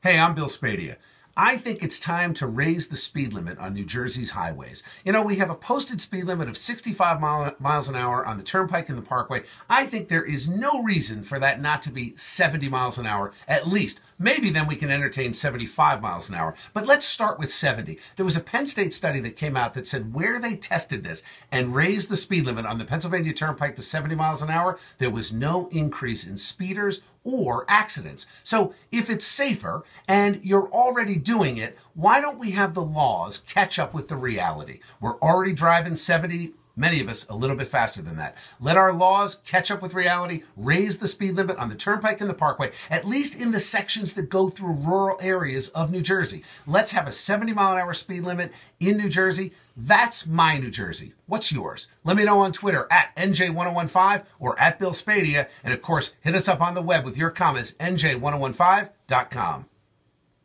Hey, I'm Bill Spadea. I think it's time to raise the speed limit on New Jersey's highways. You know, we have a posted speed limit of 65 miles an hour on the Turnpike and the Parkway. I think there is no reason for that not to be 70 miles an hour, at least. Maybe then we can entertain 75 miles an hour. But let's start with 70. There was a Penn State study that came out that said where they tested this and raised the speed limit on the Pennsylvania Turnpike to 70 miles an hour, there was no increase in speeders or accidents. So if it's safer and you're already doing it, why don't we have the laws catch up with the reality? We're already driving 70, many of us a little bit faster than that. Let our laws catch up with reality, raise the speed limit on the Turnpike and the Parkway, at least in the sections that go through rural areas of New Jersey. Let's have a 70 mile an hour speed limit in New Jersey. That's my New Jersey. What's yours? Let me know on Twitter at NJ1015 or at Bill Spadea. And of course, hit us up on the web with your comments, NJ1015.com.